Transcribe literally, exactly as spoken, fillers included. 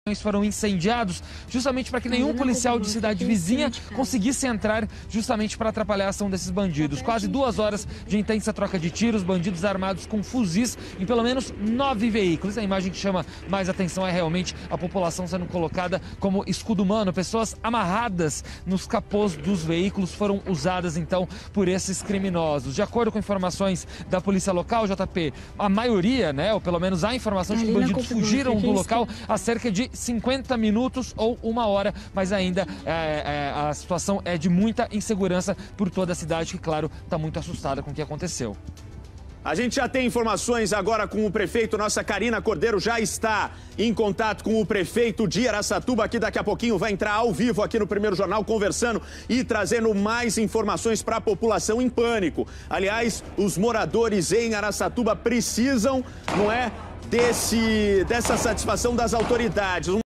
foram incendiados justamente para que nenhum policial de cidade vizinha conseguisse entrar justamente para atrapalhar a ação desses bandidos. Quase duas horas de intensa troca de tiros, bandidos armados com fuzis em pelo menos nove veículos. A imagem que chama mais atenção é realmente a população sendo colocada como escudo humano. Pessoas amarradas nos capôs dos veículos foram usadas então por esses criminosos. De acordo com informações da polícia local, J P, a maioria, né, ou pelo menos há informação de que bandidos fugiram do local há cerca de cinquenta minutos ou uma hora, mas ainda é, é, a situação é de muita insegurança por toda a cidade, que, claro, está muito assustada com o que aconteceu. A gente já tem informações agora com o prefeito. Nossa Karina Cordeiro já está em contato com o prefeito de Araçatuba, que daqui a pouquinho vai entrar ao vivo aqui no Primeiro Jornal, conversando e trazendo mais informações para a população em pânico. Aliás, os moradores em Araçatuba precisam, não é, desse, dessa satisfação das autoridades.